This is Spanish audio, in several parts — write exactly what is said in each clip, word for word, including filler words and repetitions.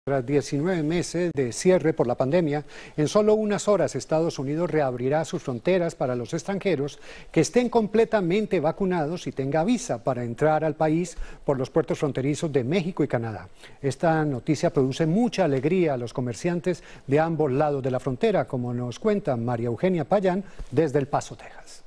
Tras diecinueve meses de cierre por la pandemia, en solo unas horas Estados Unidos reabrirá sus fronteras para los extranjeros que estén completamente vacunados y tenga visa para entrar al país por los puertos fronterizos de México y Canadá. Esta noticia produce mucha alegría a los comerciantes de ambos lados de la frontera, como nos cuenta María Eugenia Payán desde El Paso, Texas.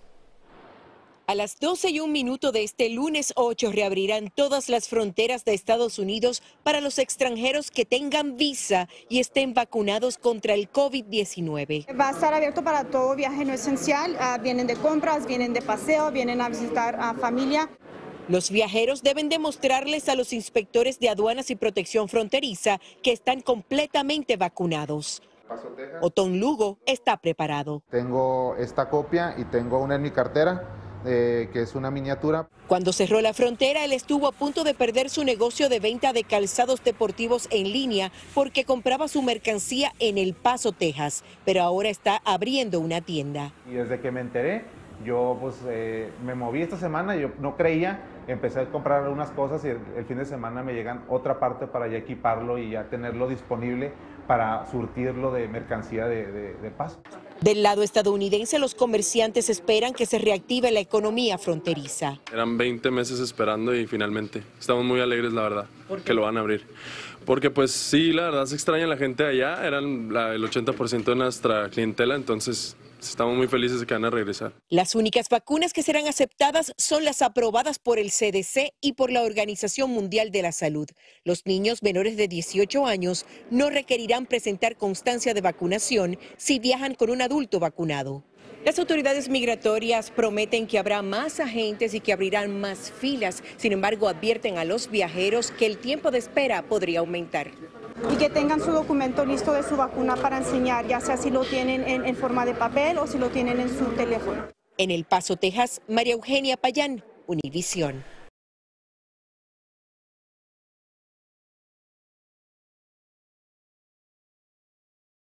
A las doce y un minuto de este lunes ocho reabrirán todas las fronteras de Estados Unidos para los extranjeros que tengan visa y estén vacunados contra el COVID diecinueve. Va a estar abierto para todo viaje no esencial. Uh, vienen de compras, vienen de paseo, vienen a visitar a familia. Los viajeros deben demostrarles a los inspectores de aduanas y protección fronteriza que están completamente vacunados. Otón Lugo está preparado. Tengo esta copia y tengo una en mi cartera. Eh, que es una miniatura. Cuando cerró la frontera, él estuvo a punto de perder su negocio de venta de calzados deportivos en línea porque compraba su mercancía en El Paso, Texas, pero ahora está abriendo una tienda. Y desde que me enteré, yo pues eh, me moví esta semana, yo no creía, empecé a comprar unas cosas y el, el fin de semana me llegan otra parte para ya equiparlo y ya tenerlo disponible para surtirlo de mercancía de, de, de paso. Del lado estadounidense, los comerciantes esperan que se reactive la economía fronteriza. Eran veinte meses esperando y finalmente estamos muy alegres, la verdad, que lo van a abrir. Porque pues sí, la verdad se extraña la gente allá, eran la, el ochenta por ciento de nuestra clientela, entonces estamos muy felices de que van a regresar. Las únicas vacunas que serán aceptadas son las aprobadas por el C D C y por la Organización Mundial de la Salud. Los niños menores de dieciocho años no requerirán presentar constancia de vacunación si viajan con un adulto vacunado. Las autoridades migratorias prometen que habrá más agentes y que abrirán más filas. Sin embargo, advierten a los viajeros que el tiempo de espera podría aumentar. Y que tengan su documento listo de su vacuna para enseñar, ya sea si lo tienen en, en forma de papel o si lo tienen en su teléfono. En El Paso, Texas, María Eugenia Payán, Univisión.